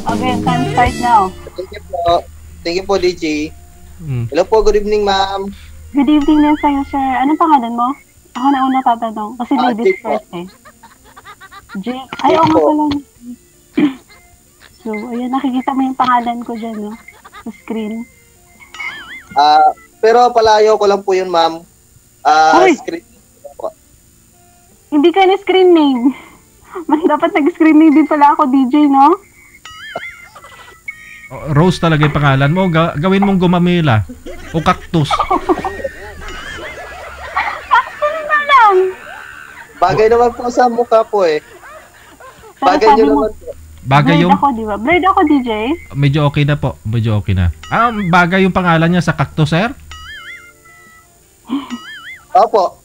Okay, time start now. Thank you po. Thank you po, DJ. Hello po, good evening, ma'am. Good evening din sa'yo, sir. Anong pangalan mo? Ako na una tatanong. Kasi ladies Jake po. first eh. Jake. Ay, oo nga pala. So, ayan, nakikita mo yung pangalan ko dyan, no? Sa screen. Pero palayo ko lang po yun, ma'am. Uy! Screen po. Hindi ka na screen name. Man, dapat nag-screen name din pala ako, DJ, no? Rose talaga yung pangalan mo. Gawin mong gumamela. O cactus. Cactus na lang! Bagay naman po sa mukha po eh. Bagay nyo naman po. Bagay Blurred yung... ako, di ba? Blurred ako, DJ. Medyo okay na po. Medyo okay na. Bagay yung pangalan niya sa cactus, sir? Opo.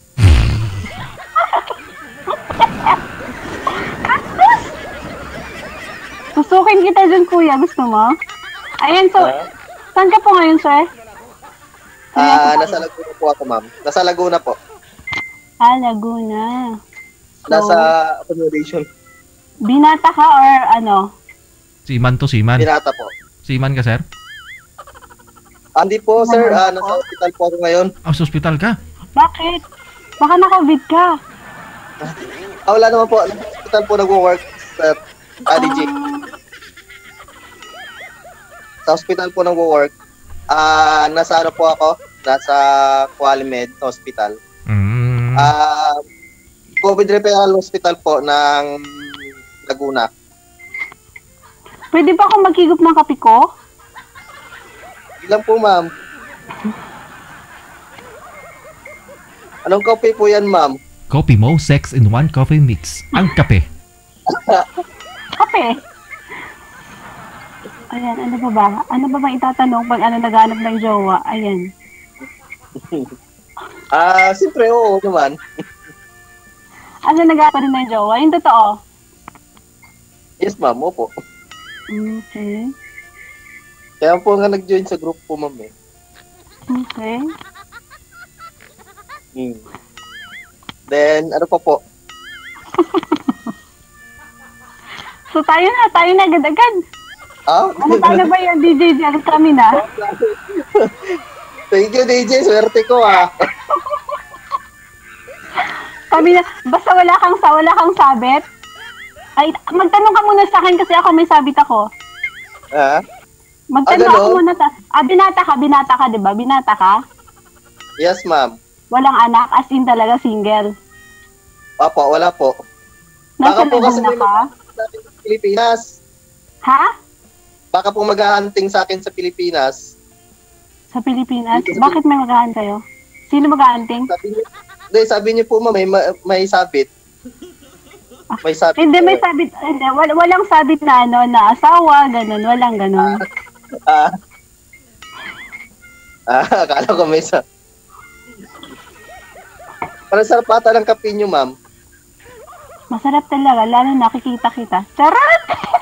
Susukin kita dyan, kuya. Gusto mo? Ayan, so, saan ka po ngayon, sir? Nasa Laguna po ako, ma'am. Nasa Laguna po. Laguna. So, Nasa accommodation. binata ka or ano? Siman to, siman. Binata po. Siman ka, sir? Hindi po, sir. Nasa hospital po ako ngayon. Sa hospital ka? Bakit? Baka naka-vid ka. Wala naman po. Nasa hospital po nag-work, sir. DJ. Sa hospital po nag-work. Nasa ano po ako? Nasa Qualimed Hospital. COVID Referral Hospital po ng Laguna. Pwede ba akong maghigop ng kape ko? Ilan po, ma'am? Anong kape po yan, ma'am? Coffee Mo, sex in one coffee mix. Ang kape. Kape? Ayan, ano ba ba? Ano ba bang itatanong pag naghanap ng jowa? Ayan. Siyempre, oo naman. Naghanap rin ng jowa? Yung totoo? Yes, ma'am. Opo. Okay. Kaya po nga nag-join sa group po, ma'am eh. Okay. Then, ano pa po? So, tayo na agad-agad. Ano ba yan, DJ? Diyan kami na. Thank you, DJ. Swerte ko, Kami na, basta wala kang sabit. Ay, magtanong ka muna sa akin kasi ako may sabit ako. Magtanong ako muna binata ka, di ba? Binata ka? Yes, ma'am. Walang anak, as in talaga single. Opo, wala po. Nasa Baka po kasi Laguna ka? sa Pilipinas. Ha? Baka po mag-hunting sa akin sa Pilipinas. Sa Pilipinas? Bakit may maghahan kayo? Sino maghahanting? Sabi niyo po, ma'am, may sabit. May sabit. Hindi, may sabit. Hindi, walang sabit na na asawa, ganun. Walang ganun. Akala ko may sabit. Parang sarap ata ng kape niyo, ma'am. Masarap talaga, lalo nakikita kita. Charot!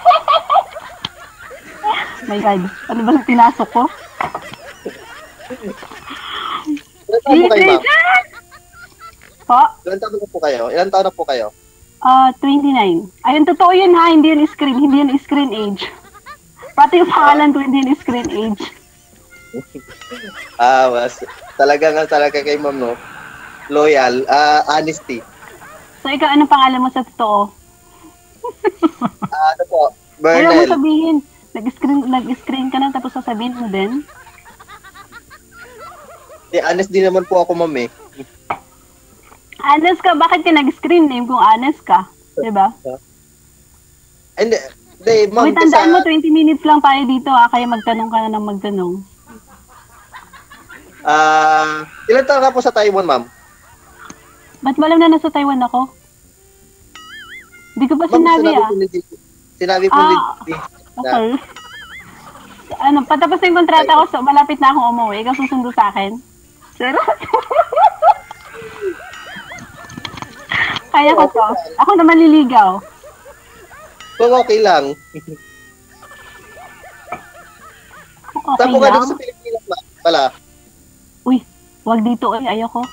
My God, ano ba yung pinasok ko? Ilan taon po kayo, ma'am? Po? Ilan taon na po kayo? Ilan taon na po kayo? 29. Ayun, totoo yun ha, hindi yun screen age. Pati yung pangalan ko, hindi yun screen age. Talaga kay ma'am, no? Loyal, honesty. So, ikaw, anong pangalan mo sa totoo? Ano po? Bernal. Ayaw mo sabihin, nag-screen ka na tapos sasabihin mo din? Honest din naman po ako, ma'am eh. Honest ka, bakit ka nag-screen name kung honest ka? Diba? Hindi, ma'am. Wait, tandaan mo, 20 minutes lang tayo dito kaya magtanong ka na ng magtanong. Ilan taon ka po sa Taiwan, ma'am? Ba't malam na nasa Taiwan ako? Hindi ko pa sinabi Sinabi po ni Okay. Patapos na yung kontrata ko, so malapit na akong umuwi. Ikaw susundo sa akin? Sir? Kaya ko to. Ako na maliligaw. Kung okay lang. Okay Saan po ka lang? dito sa Pilipinas, ma'am? Pala. Uy, wag dito. Ayoko.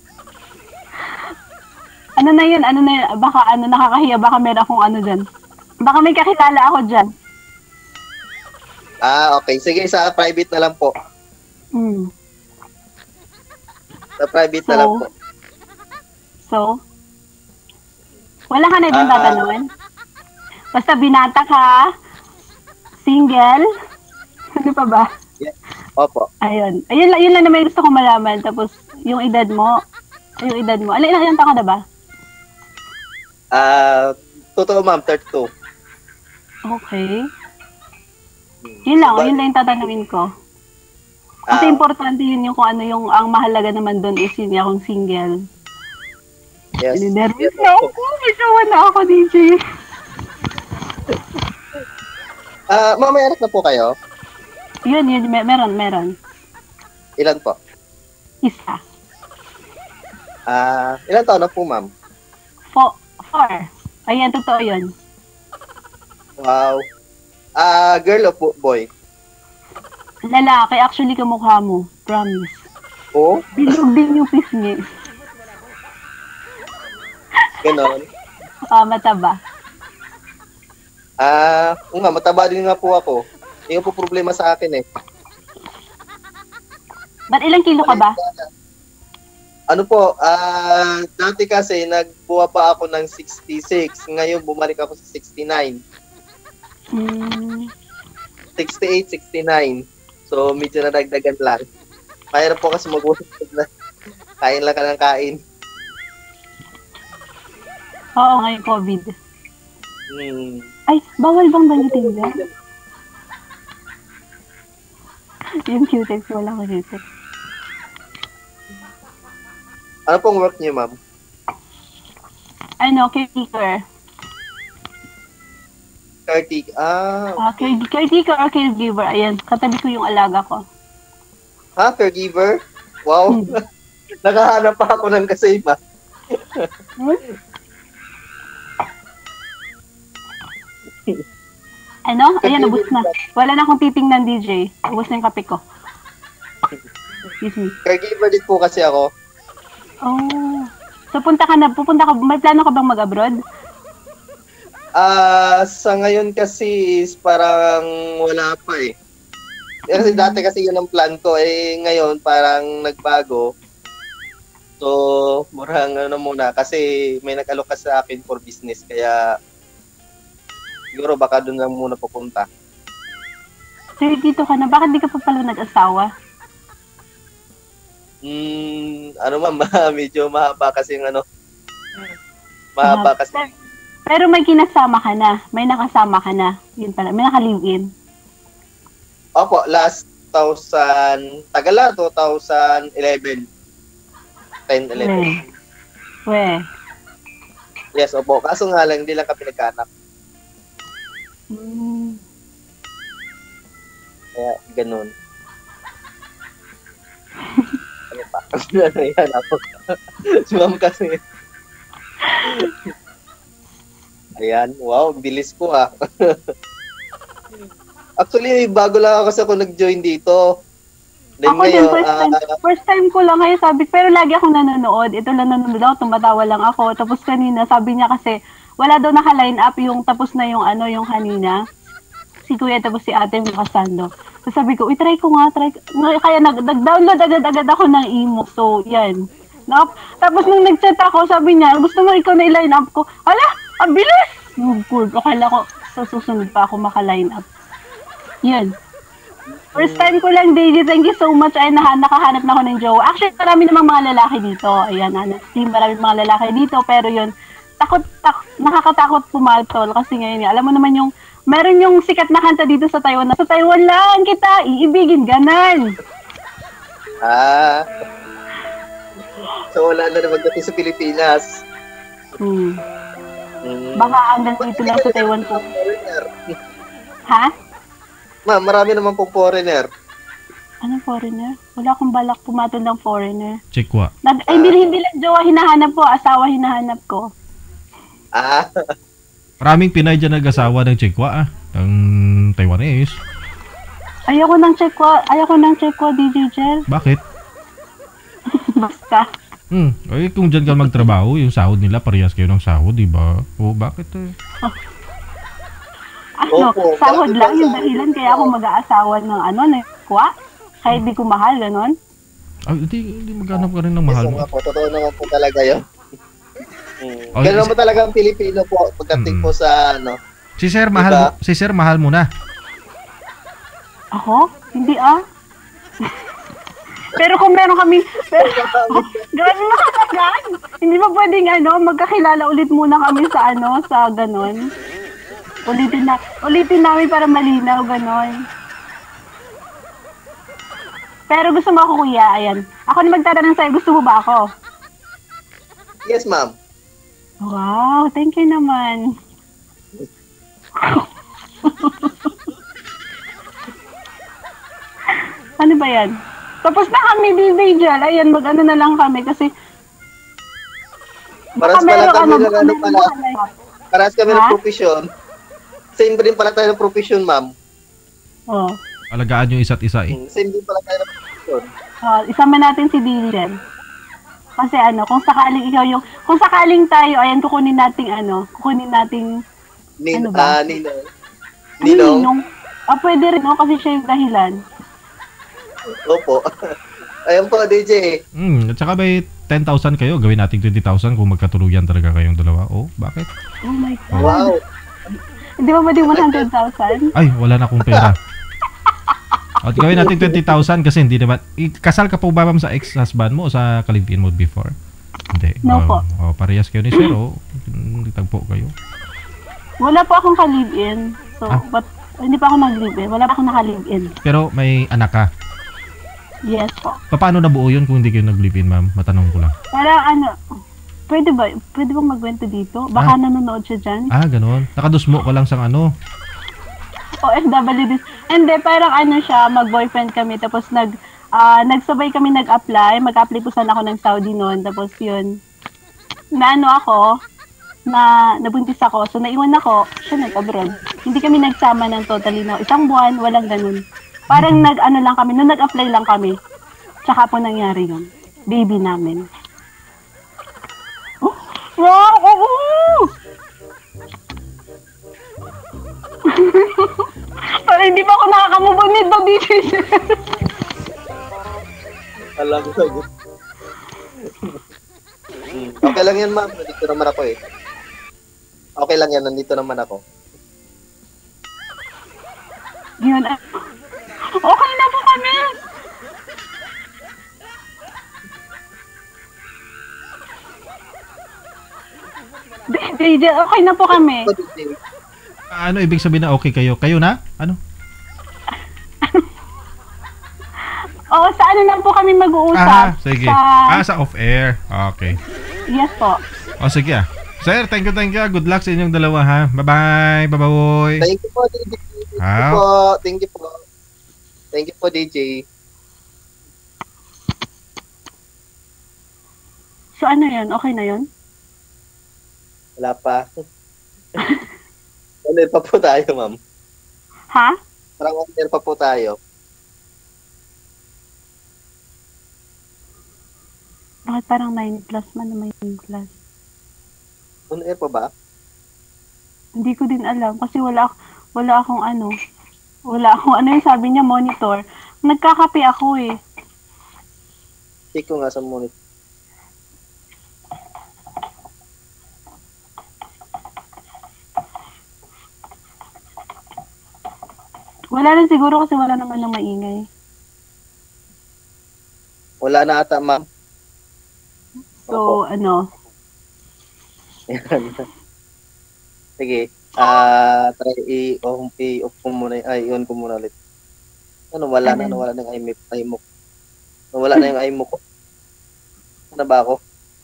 Ano na yun? Baka nakakahiya, baka meron akong dyan. Baka may kakilala ako dyan. Okay. Sige, sa private na lang po. Hmm. Sa private na lang po. So, wala ka na ibang tatanungin? Basta binata ka, single, ano pa ba? Opo. Ayun. Yun lang naman gusto ko malaman. Tapos, yung edad mo. Ilang taon ka na ba? Totoo ma'am, 32. Okay. Yun lang yung tatanungin ko. Kasi importante yun yung kung ano yung ang mahalaga naman doon is yun akong single. Yes. Nervous na ako. May sawa na ako, DJ. Ma'am, may anak na po kayo? Yun, meron. Ilan po? Isa. Ilan taon na po, ma'am? 4. Ayan, totoo yun. Wow. Girl o boy? Lalaki, actually kamukha mo. Promise. Oh? Bilog din yung pisngi. Ganon. Mataba. Nga, mataba din nga po ako. Yung po problema sa akin eh. Ba't ilang kilo ka ba? Ano po, dati kasi nagbuha pa ako ng 66. Ngayon bumalik ako sa 69. 68, 69. So, medyo nadagdagan lang. Mahirap po kasi mag-usap na. Kain lang ka ng kain. Oo, ngayon COVID. Hmm. Ay, bawal bang banggitin ba? Yung cutex, wala ko cutex. Ano pong work niyo, ma'am? Caretaker. Caretaker. Caretaker or caregiver. Ayan, katabi ko yung alaga ko. Caregiver? Wow. Nakahanap pa ako ng kasama. Ayan, ubus na. Wala na akong titingnan, DJ. Ubus na yung kape ko. Excuse me. Caregiver din po kasi ako. Oh. So, pupunta ka, may plano ka bang mag-abroad? Sa ngayon kasi is parang wala pa eh. Kasi dati kasi yun ang plan ko eh, ngayon parang nagbago. So, murang muna kasi may nag-alok sa akin for business kaya siguro baka doon lang muna pupunta. So, dito ka na. Bakit di ka pa pala nag-asawa? Medyo mahaba kasi mahaba kasi. Pero may kinasama ka na. May nakasama ka na. Yun pala. May naka-live-in. Opo, last 2011. 10-11. We. Yes, opo. Kaso nga lang, hindi lang kami nagkaanak. Kaya, ganun. Ano pa? Ano yan ako? Si ma'am kasi. Ayan, wow, bilis ko ah. Actually, bago lang ako nag-join dito. Then Ako din, first time ko lang ngayon sabi, pero lagi akong nanonood. Ito lang nanonood ako, tumatawa lang ako. Tapos kanina, sabi niya kasi, wala daw naka-line up yung tapos na yung yung kanina. Si Kuya tapos si Ate makasando. So sabi ko, try ko nga. Kaya nag-download agad ako ng emo. So, yan. Tapos nung nag-chat ako, sabi niya, gusto mo ikaw na i-line up ko. Hala, ang bilis! Oh, good. Akala ko, sa susunod pa ako maka-line up. Yan. First time ko lang, DJ. Thank you so much. Ay, nakahanap na ako ng jowa. Actually, marami namang mga lalaki dito. Ayan, honestly, marami mga lalaki dito. Pero yun, nakakatakot pumatol. Kasi ngayon, alam mo naman yung, meron yung sikat na kanta dito sa Taiwan. Sa Taiwan lang kita, iibigin, ganan. So, wala na naman dati sa Pilipinas. Baka hanggang dito lang sa Taiwan po. Ha? Ma'am, marami naman pong foreigner. Ano foreigner? Wala akong balak pumatol ng foreigner. Chikwa. Hindi lang jowa hinahanap ko, asawa hinahanap ko. Maraming Pinay dyan nag-asawa ng Chikwa ng Taiwanese. Ayoko ng Chekwa, DJ Jel. Bakit? Basta. Ay, kung dyan ka magtrabaho, yung sahod nila, parehas kayo ng sahod, di ba? O, bakit Ano, Opo, sahod bakit lang ba yung sa- dahilan kaya ako mag-aasawa ng ano, na kwa? Kahit di ko mahal, ganon. Ay, hindi maghanap ka rin ng mahal Yes, mo. nga po, totoo naman po talaga yun. Oh, Ganun naman talaga ang Pilipino po pagdating po sa ano. Si Sir, mahal Diba? mo, si Sir, mahal mo na. Ako? Hindi ah. Pero kung meron kami, pero, grabe mo katagan. Hindi ba pwedeng ano, magkakilala ulit muna kami sa ano, sa ganon. Ulitin namin para malinaw, ganon. Pero gusto mo ako, kuya, ayan. Ako na magtatanong sa'yo, gusto mo ba ako? Yes, ma'am. Wow, thank you naman. Ano ba yan? Tapos na kami, DJ Jal. Ayan, mag-ano na lang kami kasi Paras pala kami ng ano baka pala. meron- Paras kami Ha? ng profesyon. Same din pala tayo ng profesyon, ma'am. Oh. Alagaan yung isa't isa eh. Same din pala tayo ng profesyon. Isama natin si DJ. Kasi ano, kung sakaling tayo, ayan, kukunin nating Ano ba? Ninong. Ninong. Pwede rin, no? Kasi siya yung dahilan. Opo. Ayun po, DJ. At saka may 10,000 kayo, gawin natin 20,000 kung magkatuluyan talaga kayong dalawa. Oh, bakit? Oh my God. Wow. Hindi ba pwede 100,000? Ay, wala na akong pera. At gawin natin 20,000 kasi hindi naman. Kasal ka po ba ma'am sa ex-husband mo o sa kalibin mo before? Hindi. No po. Parehas kayo ni Sir, tagpo kayo. Wala po akong ka-live-in. So, but, hindi pa ako nag-live-in. Wala pa akong naka-live-in. Pero may anak ka. Yes po. Paano nabuo yun kung hindi kayo nag-live-in, ma'am? Matanong ko lang. Para ano, pwede bang magkwento dito? Baka nanonood siya dyan. Ganon. Nakadusmo ko lang sa ano. OFW din. Hindi, parang ano siya, mag-boyfriend kami. Tapos nagsabay kami nag-apply. Mag-apply po sana ako ng Saudi noon. Tapos yun, nabuntis ako. So naiwan ako, siya nag-abroad. Hindi kami nagsama ng totally no. Isang buwan, walang ganun. Parang lang kami, nung nag-apply lang kami. Tsaka po nangyari yun. Baby namin. Oh, wow! Oh! Parang hindi pa ako nakakamove on nito, DJ. Alam ko. Okay lang yan, ma'am. Nandito naman ako eh. Okay lang yan, nandito naman ako. Yun. Okay na po kami. DJ, okay na po kami. Ako, DJ. Ano ibig sabihin na okay kayo? Kayo na? Ano? Oo, sa ano lang po kami mag-uusap. Sige. Sa off-air. Okay. Yes po. Sige Sir, thank you. Good luck sa inyong dalawa ha. Bye-bye. Bye-bye. Thank you po, DJ. Thank you po. Thank you po, DJ. So ano yun? Okay na yun? Wala pa. Ano pa po tayo, ma'am? Ha? Parang on-air pa po tayo. Bakit parang 9 plus man na 9 plus? On-air pa ba? Hindi ko din alam kasi wala akong ano yung sabi niya monitor. Nagkakape ako eh. Check ko nga sa monitor. Wala na siguro kasi wala naman ng maingay. Wala na ata, ma'am. So, ano? Sige. Try i-off ko muna. I-on ko muna ulit. Wala na yung iMoc. Wala na yung iMoc ko. Ano ba ako?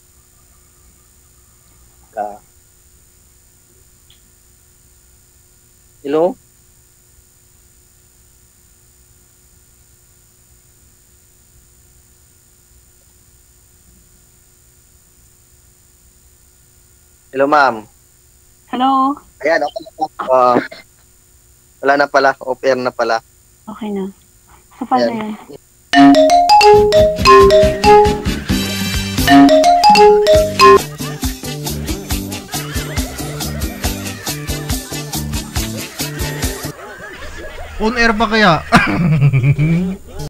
Hello? Hello, ma'am. Hello? Ayan, okay na pa. Wala na pala. Off-air na pala. Okay na. So, paano Ayan. yan? On air pa kaya?